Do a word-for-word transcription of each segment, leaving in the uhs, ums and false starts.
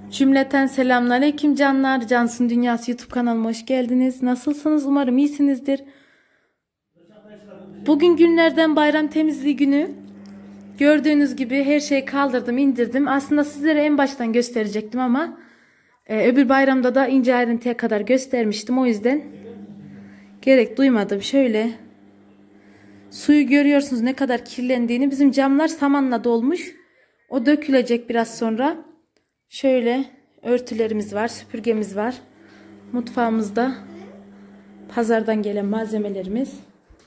Cümleten selamünaleyküm canlar. Cansın Dünyası YouTube kanalıma hoş geldiniz. Nasılsınız? Umarım iyisinizdir. Bugün günlerden bayram temizliği günü. Gördüğünüz gibi her şeyi kaldırdım, indirdim. Aslında sizlere en baştan gösterecektim ama e, öbür bayramda da ince ayrıntıya kadar göstermiştim. O yüzden gerek duymadım. Şöyle suyu görüyorsunuz ne kadar kirlendiğini. Bizim camlar samanla dolmuş. O dökülecek biraz sonra. Şöyle örtülerimiz var, süpürgemiz var. Mutfağımızda pazardan gelen malzemelerimiz.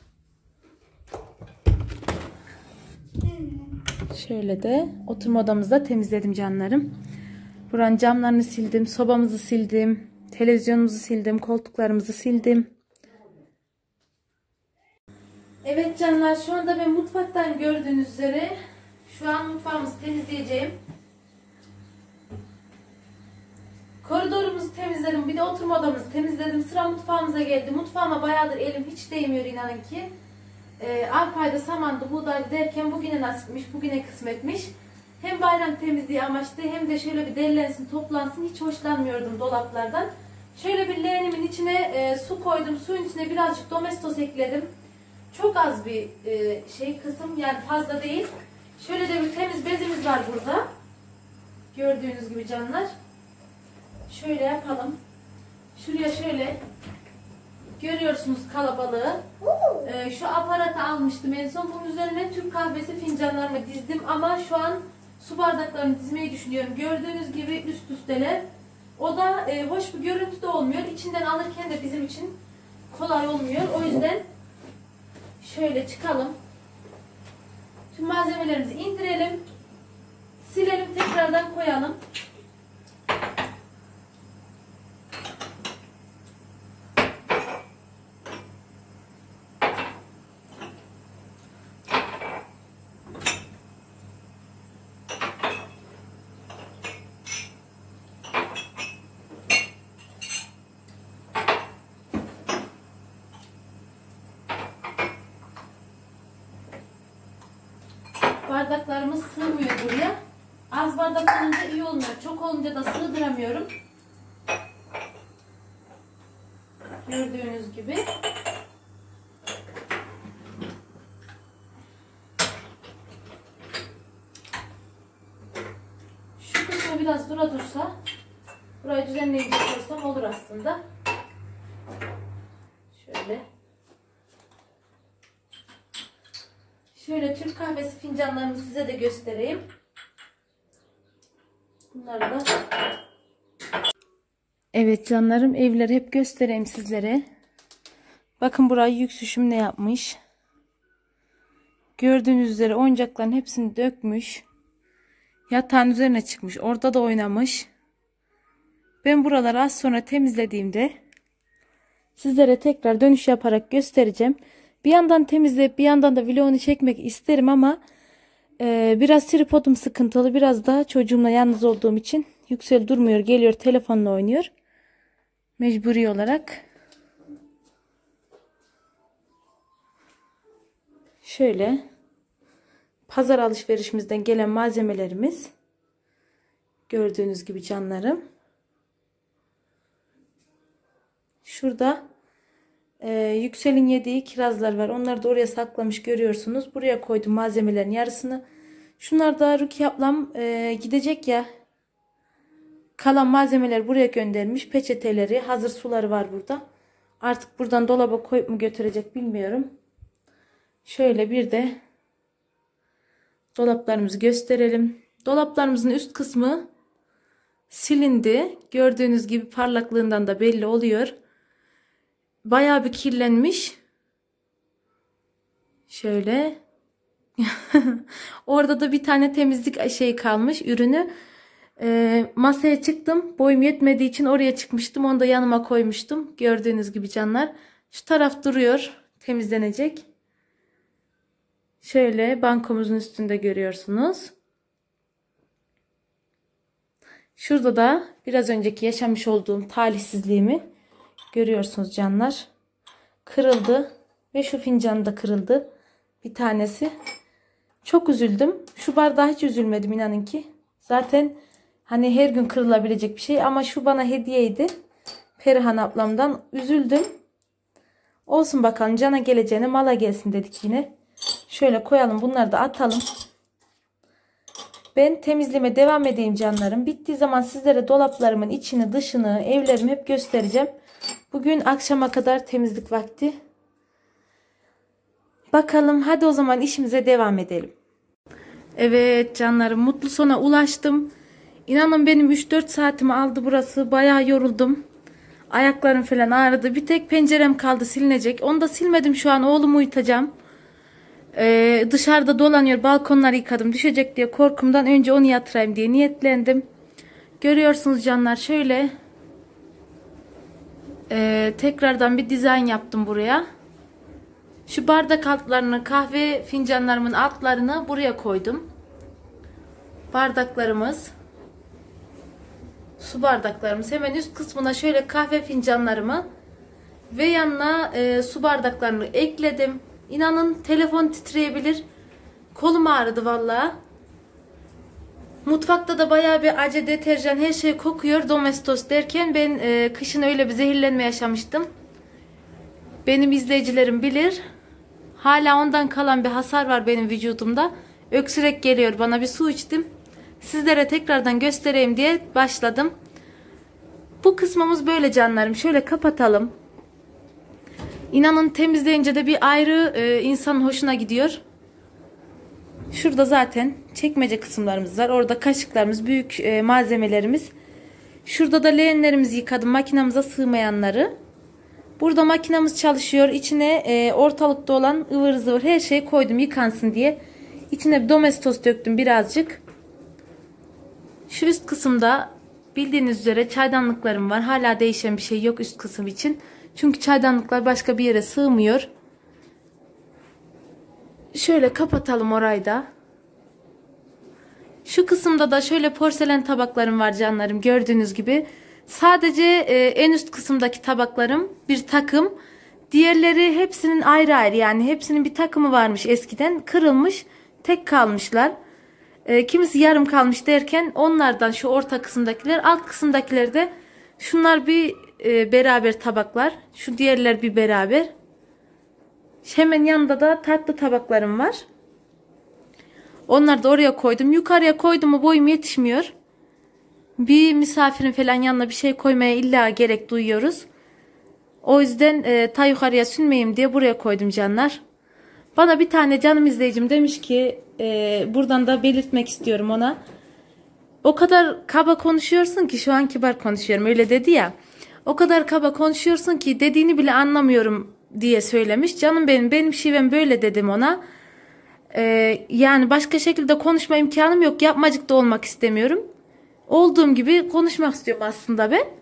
Şöyle de oturma odamızda temizledim canlarım. Buranın camlarını sildim, sobamızı sildim, televizyonumuzu sildim, koltuklarımızı sildim. Evet canlar, şu anda ben mutfaktan gördüğünüz üzere şu an mutfağımızı temizleyeceğim. Koridorumuzu temizledim. Bir de oturma odamızı temizledim. Sıra mutfağımıza geldi. Mutfağıma bayağıdır elim hiç değmiyor inanın ki. E, arpayda, samandı, buğdaydı derken bugüne nasipmiş, bugüne kısmetmiş. Hem bayram temizliği amaçlı hem de şöyle bir derlensin, toplansın. Hiç hoşlanmıyordum dolaplardan. Şöyle bir leğenimin içine e, su koydum. Suyun içine birazcık domestos ekledim. Çok az bir e, şey kısım, yani fazla değil. Şöyle de bir temiz bezimiz var burada. Gördüğünüz gibi canlar. Şöyle yapalım. Şuraya şöyle görüyorsunuz kalabalığı. Ee, şu aparatı almıştım en son. Bunun üzerine Türk kahvesi fincanlarımı dizdim ama şu an su bardaklarını dizmeyi düşünüyorum. Gördüğünüz gibi üst üsteler. O da e, hoş bir görüntü de olmuyor. İçinden alırken de bizim için kolay olmuyor. O yüzden şöyle çıkalım. Tüm malzemelerimizi indirelim. Silelim, tekrardan koyalım. Bardaklarımız sığmıyor buraya. Az bardak olunca iyi olmuyor. Çok olunca da sığdıramıyorum. Gördüğünüz gibi. Şu kısmı biraz dura dursa, burayı düzenleyecek olsam olur aslında. Şöyle. Şöyle Türk kahvesi fincanlarımı size de göstereyim. Bunları da. Evet canlarım, evleri hep göstereyim sizlere. Bakın burayı yüksüşüm ne yapmış. Gördüğünüz üzere oyuncakların hepsini dökmüş. Yatağın üzerine çıkmış. Orada da oynamış. Ben buraları az sonra temizlediğimde sizlere tekrar dönüş yaparak göstereceğim. Bir yandan temizleyip bir yandan da vlogunu çekmek isterim ama e, biraz tripodum sıkıntılı. Biraz da çocuğumla yalnız olduğum için Yüksel durmuyor. Geliyor telefonla oynuyor. Mecburi olarak. Şöyle pazar alışverişimizden gelen malzemelerimiz. Gördüğünüz gibi canlarım. Şurada Ee, Yüksel'in yediği kirazlar var. Onları da oraya saklamış görüyorsunuz. Buraya koydum malzemelerin yarısını. Şunlar da Rukiye ablam e, gidecek ya. Kalan malzemeler buraya göndermiş. Peçeteleri, hazır suları var burada. Artık buradan dolaba koyup mu götürecek bilmiyorum. Şöyle bir de dolaplarımızı gösterelim. Dolaplarımızın üst kısmı silindi. Gördüğünüz gibi parlaklığından da belli oluyor. Bayağı bir kirlenmiş. Şöyle. Orada da bir tane temizlik şeyi kalmış, ürünü. Ee, masaya çıktım. Boyum yetmediği için oraya çıkmıştım. Onu da yanıma koymuştum. Gördüğünüz gibi canlar. Şu taraf duruyor. Temizlenecek. Şöyle bankomuzun üstünde görüyorsunuz. Şurada da biraz önceki yaşamış olduğum talihsizliğimi görüyorsunuz canlar. Kırıldı. Ve şu fincan da kırıldı. Bir tanesi. Çok üzüldüm. Şu bardağa hiç üzülmedim inanın ki. Zaten Hani her gün kırılabilecek bir şey ama şu bana hediyeydi. Perihan ablamdan üzüldüm. Olsun bakalım, cana geleceğine mala gelsin dedik yine. Şöyle koyalım, bunları da atalım. Ben temizliğime devam edeyim canlarım. Bittiği zaman sizlere dolaplarımın içini, dışını, evlerimi hep göstereceğim. Bugün akşama kadar temizlik vakti. Bakalım, hadi o zaman işimize devam edelim. Evet canlarım, mutlu sona ulaştım. İnanın benim üç dört saatimi aldı burası. Bayağı yoruldum. Ayaklarım falan ağrıdı. Bir tek pencerem kaldı silinecek. Onu da silmedim şu an. Oğlumu uyutacağım. Ee, dışarıda dolanıyor. Balkonları yıkadım. Düşecek diye korkumdan önce onu yatırayım diye niyetlendim. Görüyorsunuz canlar, şöyle ee, tekrardan bir dizayn yaptım buraya. Şu bardak altlarını, kahve fincanlarımın altlarını buraya koydum. Bardaklarımız, su bardaklarımız, hemen üst kısmına şöyle kahve fincanlarımı ve yanına e, su bardaklarını ekledim. İnanın telefon titreyebilir. Kolum ağrıdı vallahi. Mutfakta da bayağı bir acı, deterjan, her şey kokuyor Domestos derken ben e, kışın öyle bir zehirlenme yaşamıştım. Benim izleyicilerim bilir. Hala ondan kalan bir hasar var benim vücudumda. Öksürek geliyor bana, bir su içtim. Sizlere tekrardan göstereyim diye başladım. Bu kısmımız böyle canlarım. Şöyle kapatalım. İnanın temizleyince de bir ayrı e, insanın hoşuna gidiyor. Şurada zaten çekmece kısımlarımız var. Orada kaşıklarımız, büyük e, malzemelerimiz. Şurada da leğenlerimizi yıkadım. Makinamıza sığmayanları. Burada makinamız çalışıyor. İçine e, ortalıkta olan ıvır zıvır her şeyi koydum yıkansın diye. İçine bir Domestos döktüm birazcık. Şu üst kısımda bildiğiniz üzere çaydanlıklarım var. Hala değişen bir şey yok üst kısım için. Çünkü çaydanlıklar başka bir yere sığmıyor. Şöyle kapatalım orayı da. Şu kısımda da şöyle porselen tabaklarım var canlarım, gördüğünüz gibi. Sadece e, en üst kısımdaki tabaklarım bir takım. Diğerleri hepsinin ayrı ayrı, yani hepsinin bir takımı varmış eskiden. Kırılmış, tek kalmışlar. E, kimisi yarım kalmış derken onlardan şu orta kısımdakiler, alt kısımdakiler de şunlar bir e, beraber tabaklar. Şu diğerler bir beraber. Hemen yanında da tatlı tabaklarım var. Onları da oraya koydum. Yukarıya koydum mu boyum yetişmiyor. Bir misafirin falan yanına bir şey koymaya illa gerek duyuyoruz. O yüzden e, ta yukarıya sünmeyeyim diye buraya koydum canlar. Bana bir tane canım izleyicim demiş ki e, buradan da belirtmek istiyorum ona. O kadar kaba konuşuyorsun ki, şu an kibar konuşuyorum öyle dedi ya. O kadar kaba konuşuyorsun ki dediğini bile anlamıyorum diye söylemiş. Canım benim, benim şivem böyle dedim ona. Ee, yani başka şekilde konuşma imkanım yok. Yapmacık da olmak istemiyorum. Olduğum gibi konuşmak istiyorum aslında ben.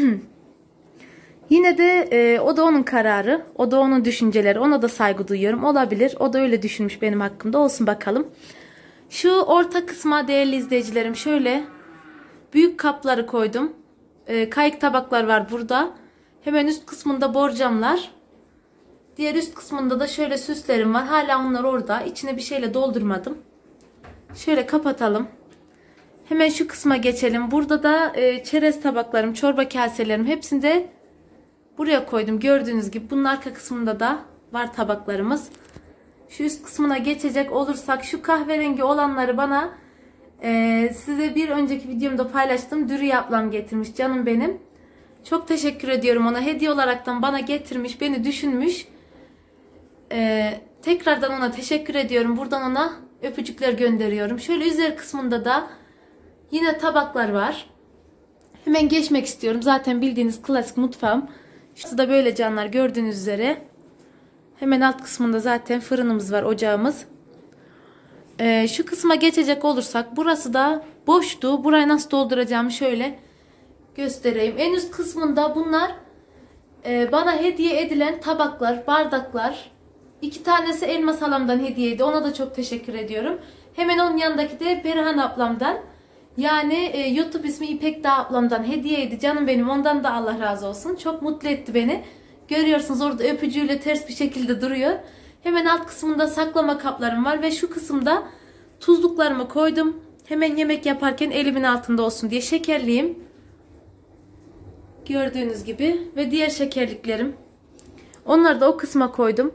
Yine de e, o da onun kararı. O da onun düşünceleri. Ona da saygı duyuyorum. Olabilir. O da öyle düşünmüş benim hakkımda. Olsun bakalım. Şu orta kısma değerli izleyicilerim şöyle büyük kapları koydum. E, kayık tabaklar var burada. Hemen üst kısmında borcamlar. Diğer üst kısmında da şöyle süslerim var. Hala onlar orada. İçine bir şeyle doldurmadım. Şöyle kapatalım. Hemen şu kısma geçelim. Burada da e, çerez tabaklarım, çorba kaselerim, hepsini de buraya koydum. Gördüğünüz gibi bunun arka kısmında da var tabaklarımız. Şu üst kısmına geçecek olursak, şu kahverengi olanları bana e, size bir önceki videomda paylaştım. Dürüye ablam getirmiş canım benim. Çok teşekkür ediyorum ona. Hediye olaraktan bana getirmiş, beni düşünmüş. Ee, tekrardan ona teşekkür ediyorum. Buradan ona öpücükler gönderiyorum. Şöyle üzeri kısmında da yine tabaklar var. Hemen geçmek istiyorum. Zaten bildiğiniz klasik mutfağım. Şurası da böyle canlar, gördüğünüz üzere. Hemen alt kısmında zaten fırınımız var, ocağımız. Ee, şu kısma geçecek olursak, burası da boştu. Burayı nasıl dolduracağımı şöyle göstereyim. En üst kısmında bunlar e, bana hediye edilen tabaklar, bardaklar. İki tanesi Elmas halamdan hediyeydi. Ona da çok teşekkür ediyorum. Hemen onun yanındaki de Perihan ablamdan. Yani e, YouTube ismi İpek Dağ ablamdan hediyeydi. Canım benim, ondan da Allah razı olsun. Çok mutlu etti beni. Görüyorsunuz orada öpücüğüyle ters bir şekilde duruyor. Hemen alt kısmında saklama kaplarım var. Ve şu kısımda tuzluklarımı koydum. Hemen yemek yaparken elimin altında olsun diye şekerliyim. Gördüğünüz gibi ve diğer şekerliklerim. Onları da o kısma koydum.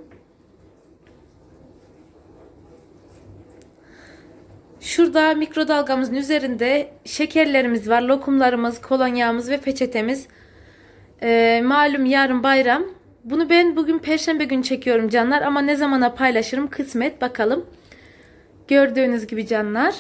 Şurada mikrodalgamızın üzerinde şekerlerimiz var. Lokumlarımız, kolonyamız ve peçetemiz. Ee, malum yarın bayram. Bunu ben bugün Perşembe günü çekiyorum canlar. Ama ne zamana paylaşırım kısmet bakalım. Gördüğünüz gibi canlar.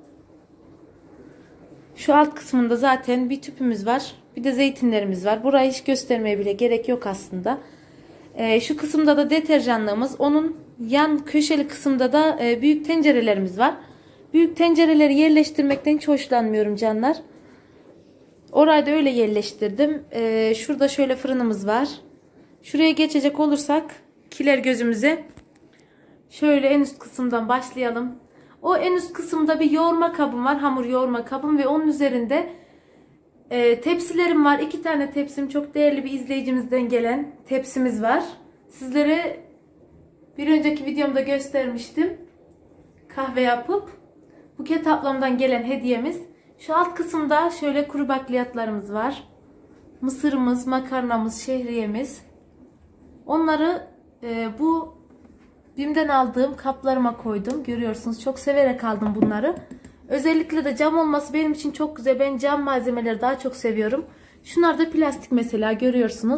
Şu alt kısmında zaten bir tüpümüz var. Bir de zeytinlerimiz var. Burayı hiç göstermeye bile gerek yok aslında. Ee, şu kısımda da deterjanlığımız. Onun yan köşeli kısımda da e, büyük tencerelerimiz var. Büyük tencereleri yerleştirmekten hiç hoşlanmıyorum canlar. Orayı da öyle yerleştirdim. Ee, şurada şöyle fırınımız var. Şuraya geçecek olursak kiler gözümüze. Şöyle en üst kısımdan başlayalım. O en üst kısımda bir yoğurma kabım var. Hamur yoğurma kabım ve onun üzerinde e, tepsilerim var. İki tane tepsim. Çok değerli bir izleyicimizden gelen tepsimiz var. Sizlere bir önceki videomda göstermiştim. Kahve yapıp Buket ablamdan gelen hediyemiz. Şu alt kısımda şöyle kuru bakliyatlarımız var. Mısırımız, makarnamız, şehriyemiz. Onları e, bu BİM'den aldığım kaplarıma koydum. Görüyorsunuz çok severek aldım bunları. Özellikle de cam olması benim için çok güzel. Ben cam malzemeleri daha çok seviyorum. Şunlar da plastik mesela görüyorsunuz.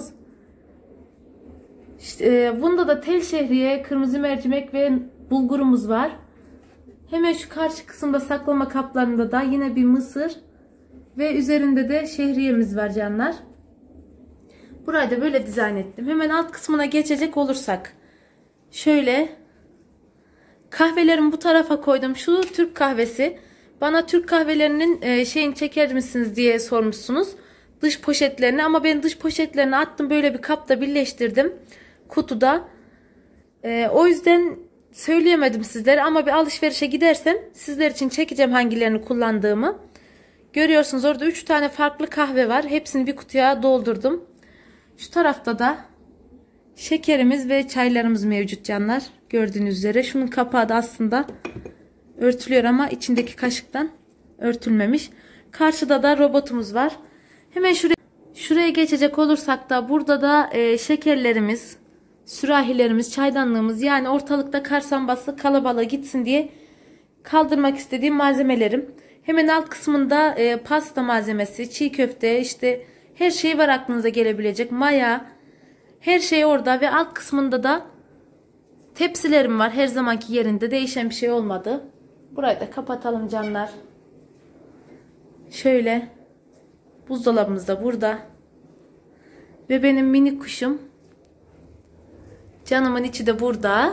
İşte, e, bunda da tel şehriye, kırmızı mercimek ve bulgurumuz var. Hemen şu karşı kısımda saklama kaplarında da yine bir mısır ve üzerinde de şehriyemiz var canlar. Burayı da böyle dizayn ettim. Hemen alt kısmına geçecek olursak şöyle kahvelerimi bu tarafa koydum. Şu Türk kahvesi. Bana Türk kahvelerinin e, şeyini çeker misiniz diye sormuşsunuz. Dış poşetlerini ama ben dış poşetlerini attım. Böyle bir kapta birleştirdim. Kutuda. E, o yüzden söyleyemedim sizlere ama bir alışverişe gidersem sizler için çekeceğim hangilerini kullandığımı. Görüyorsunuz orada üç tane farklı kahve var. Hepsini bir kutuya doldurdum. Şu tarafta da şekerimiz ve çaylarımız mevcut canlar. Gördüğünüz üzere. Şunun kapağı da aslında örtülüyor ama içindeki kaşıktan örtülmemiş. Karşıda da robotumuz var. Hemen şuraya, şuraya geçecek olursak da burada da e, şekerlerimiz, sürahilerimiz, çaydanlığımız, yani ortalıkta kar sambası kalabalığı gitsin diye kaldırmak istediğim malzemelerim. Hemen alt kısmında e, pasta malzemesi, çiğ köfte, işte her şey var aklınıza gelebilecek. Maya, her şey orada ve alt kısmında da tepsilerim var. Her zamanki yerinde değişen bir şey olmadı. Burayı da kapatalım canlar. Şöyle buzdolabımız da burada. Ve benim minik kuşum. Canımın içi de burada.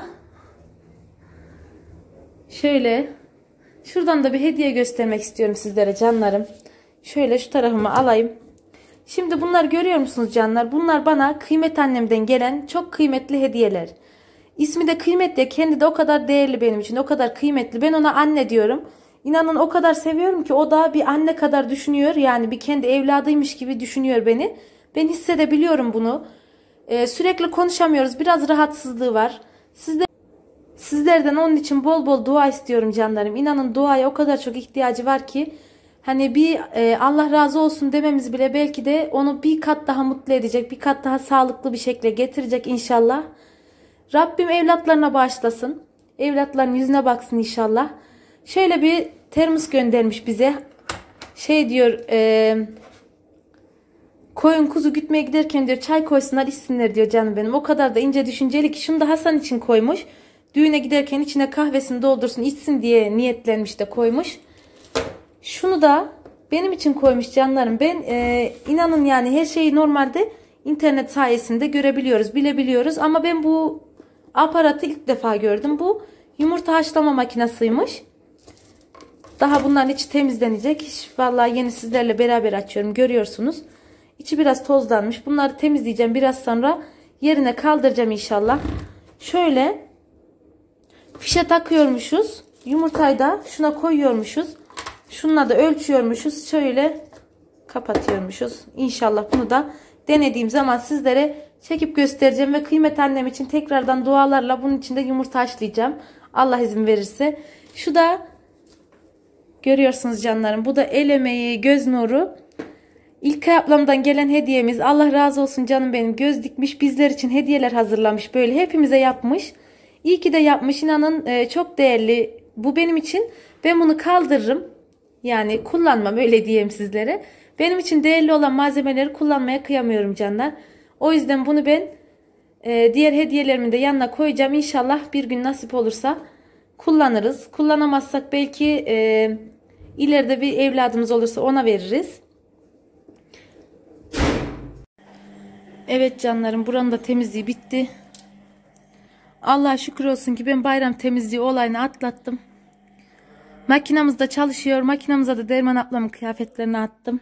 Şöyle şuradan da bir hediye göstermek istiyorum sizlere canlarım. Şöyle şu tarafımı alayım. Şimdi bunlar görüyor musunuz canlar? Bunlar bana Kıymet annemden gelen çok kıymetli hediyeler. İsmi de Kıymetli. Kendi de o kadar değerli benim için. O kadar kıymetli. Ben ona anne diyorum. İnanın o kadar seviyorum ki o da bir anne kadar düşünüyor. Yani bir kendi evladıymış gibi düşünüyor beni. Ben hissedebiliyorum bunu. Ee, sürekli konuşamıyoruz. Biraz rahatsızlığı var. Sizler, sizlerden onun için bol bol dua istiyorum canlarım. İnanın duaya o kadar çok ihtiyacı var ki. Hani bir e, Allah razı olsun dememiz bile belki de onu bir kat daha mutlu edecek. Bir kat daha sağlıklı bir şekilde getirecek inşallah. Rabbim evlatlarına bağışlasın. Evlatların yüzüne baksın inşallah. Şöyle bir termos göndermiş bize. Şey diyor... E, koyun kuzu gütmeye giderken diyor çay koysunlar içsinler diyor canım benim. O kadar da ince düşünceli ki. Şunu da Hasan için koymuş. Düğüne giderken içine kahvesini doldursun içsin diye niyetlenmiş de koymuş. Şunu da benim için koymuş canlarım. Ben e, inanın yani her şeyi normalde internet sayesinde görebiliyoruz, bilebiliyoruz. Ama ben bu aparatı ilk defa gördüm. Bu yumurta haşlama makinesiymiş. Daha bunların içi temizlenecek. Vallahi yeni sizlerle beraber açıyorum. Görüyorsunuz. İçi biraz tozlanmış. Bunları temizleyeceğim. Biraz sonra yerine kaldıracağım inşallah. Şöyle fişe takıyormuşuz. Yumurtayı da şuna koyuyormuşuz. Şununla da ölçüyormuşuz. Şöyle kapatıyormuşuz. İnşallah bunu da denediğim zaman sizlere çekip göstereceğim. Ve Kıymet annem için tekrardan dualarla bunun içinde yumurta haşlayacağım. Allah izin verirse. Şu da Görüyorsunuz canlarım. Bu da el emeği, göz nuru. İlkay ablamdan gelen hediyemiz. Allah razı olsun canım benim. Göz dikmiş, bizler için hediyeler hazırlamış. Böyle hepimize yapmış. İyi ki de yapmış. İnanın e, çok değerli. Bu benim için. Ben bunu kaldırırım. Yani kullanmam, öyle diyeyim sizlere. Benim için değerli olan malzemeleri kullanmaya kıyamıyorum canlar. O yüzden bunu ben e, diğer hediyelerimi de yanına koyacağım. İnşallah bir gün nasip olursa kullanırız. Kullanamazsak belki e, ileride bir evladımız olursa ona veririz. Evet canlarım, buranın da temizliği bitti. Allah'a şükür olsun ki ben bayram temizliği olayını atlattım. Makinamız da çalışıyor. Makinamıza da Derman ablamın kıyafetlerini attım.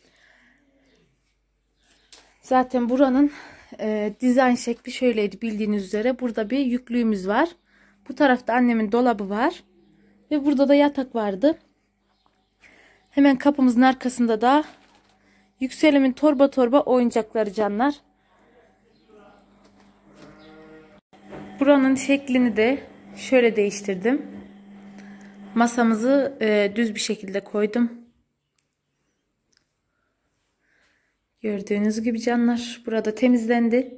Zaten buranın e, dizayn şekli şöyleydi bildiğiniz üzere. Burada bir yüklüğümüz var. Bu tarafta annemin dolabı var. Ve burada da yatak vardı. Hemen kapımızın arkasında da Yükselim'in torba torba oyuncakları canlar. Buranın şeklini de şöyle değiştirdim. Masamızı e, düz bir şekilde koydum. Gördüğünüz gibi canlar, burada temizlendi.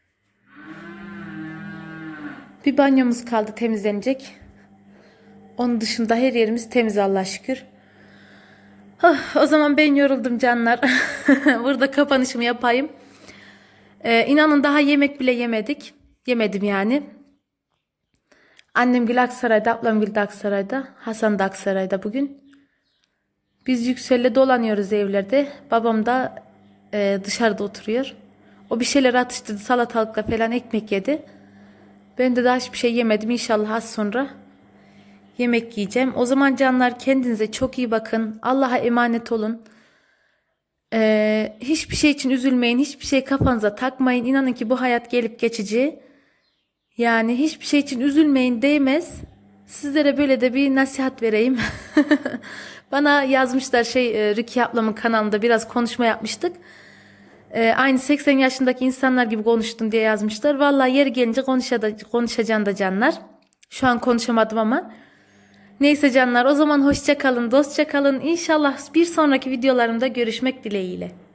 Bir banyomuz kaldı temizlenecek. Onun dışında her yerimiz temiz Allah'a şükür. Oh, o zaman ben yoruldum canlar. Burada kapanışımı yapayım. Ee, inanın daha yemek bile yemedik. Yemedim yani. Annem Gül Aksaray'da, ablam Gül de Aksaray'da, Hasan da Aksaray'da bugün. Biz Yüksel'le dolanıyoruz evlerde. Babam da e, dışarıda oturuyor. O bir şeyler atıştırdı, salatalıkla falan ekmek yedi. Ben de daha hiçbir şey yemedim. İnşallah az sonra yemek yiyeceğim. O zaman canlar, kendinize çok iyi bakın. Allah'a emanet olun. Ee, hiçbir şey için üzülmeyin. Hiçbir şey kafanıza takmayın. İnanın ki bu hayat gelip geçici. Yani hiçbir şey için üzülmeyin, değmez. Sizlere böyle de bir nasihat vereyim. Bana yazmışlar şey e, Rukiye ablamın kanalında biraz konuşma yapmıştık. E, aynı seksen yaşındaki insanlar gibi konuştun diye yazmışlar. Vallahi yeri gelince konuşacağım da canlar. Şu an konuşamadım ama. Neyse canlar, o zaman hoşça kalın, dostça kalın. İnşallah bir sonraki videolarımda görüşmek dileğiyle.